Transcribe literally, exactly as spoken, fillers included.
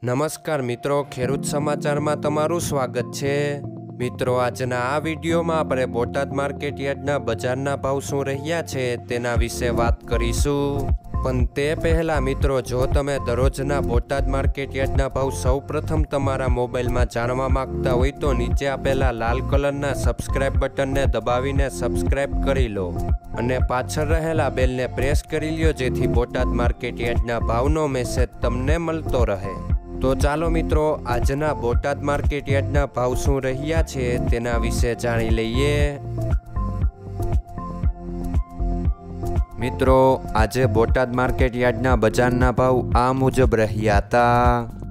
નમસ્કાર મિત્રો, ખેડૂત સમાચારમાં તમારું સ્વાગત છે। મિત્રો, આજના આ વિડીયોમાં આપણે બોટાદ માર્કેટ યાર્ડના બજારના ભાવ શું રહ્યા છે તેના વિશે વાત કરીશું। પણ તે પહેલાં મિત્રો, જો તમે દરરોજના બોટાદ માર્કેટ યાર્ડના ભાવ સૌ પ્રથમ તમારા મોબાઈલમાં જાણવા માંગતા હોય તો નીચે આપેલા લાલ કલરના સબસ્ક્રાઇબ બટનને દબાવીને સબસ્ક્રાઇબ કરી લો અને પાછળ રહેલા બેલને પ્રેસ કરી લ્યો, જેથી બોટાદ માર્કેટ યાર્ડના ભાવનો મેસેજ તમને મળતો રહે। તો ચાલો મિત્રો, આજના બોટાદ માર્કેટ યાર્ડના ભાવ શું રહ્યા છે તેના વિશે જાણી લઈએ। મિત્રો, આજે બોટાદ માર્કેટ યાર્ડના બજારના ભાવ આ મુજબ રહ્યા હતા।